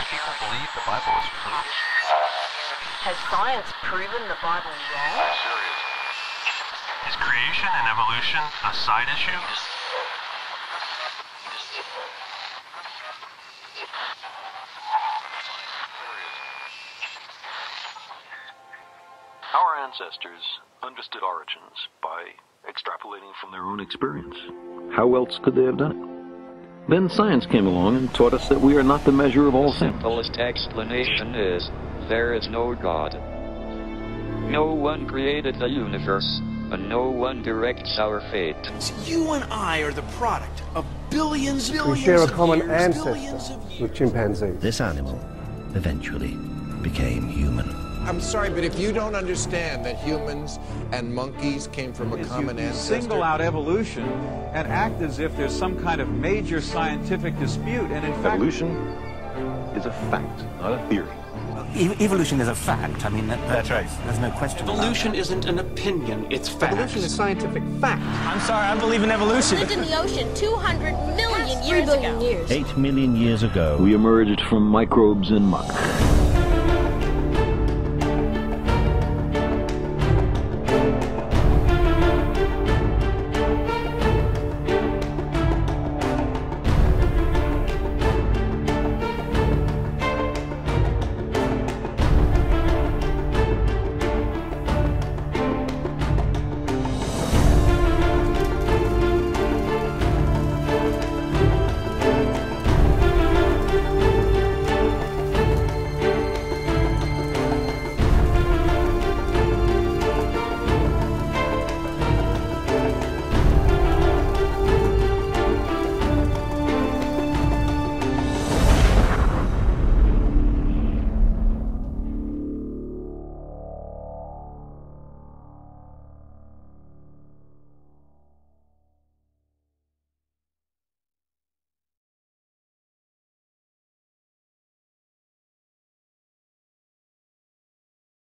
people believe the Bible is true? Has science proven the Bible wrong? Is creation and evolution a side issue? Our ancestors understood origins by extrapolating from their own experience. How else could they have done it? Then science came along and taught us that we are not the measure of all The things. simplest explanation is, there is no God. No one created the universe, and no one directs our fate. So you and I are the product of billions We share a common years, ancestor billions of years. with chimpanzees. This animal eventually became human. I'm sorry, but if you don't understand that humans and monkeys came from a common ancestor... single out evolution and act as if there's some kind of major scientific dispute, and in fact... Evolution is a fact, not a theory. Evolution is a fact. I mean, That's right. There's no question Evolution isn't an opinion, it's fact. Evolution is scientific fact. I'm sorry, I believe in evolution. Lived in the ocean 200 million years ago. 8 million years ago, We emerged from microbes and muck.